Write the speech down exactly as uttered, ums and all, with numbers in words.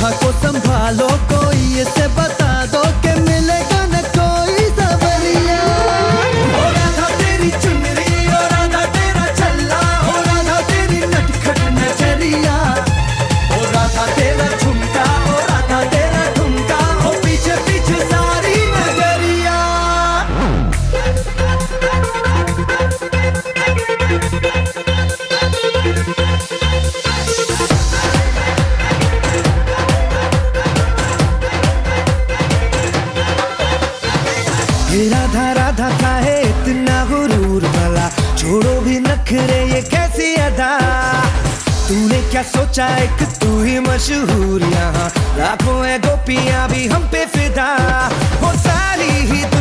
राधा को संभालो, कोई इसे बता दो कि मिलेगा न कोई सवरिया। ओ राधा तेरी चुनरी, ओ राधा तेरा चल्ला, ओ राधा तेरी नटखट नजरिया, ओ राधा तेरा झुमका, ओ राधा तेरा ठुमका, ओ पीछे पीछे सारी नजरिया। राधा राधा काहे इतना गुरूर भला, छोड़ो भी नखरे ये कैसी अदा। तूने क्या सोचा एक तू ही मशहूर, यहाँ लाखों है गोपियां भी हम पे फिदा। वो सारी ही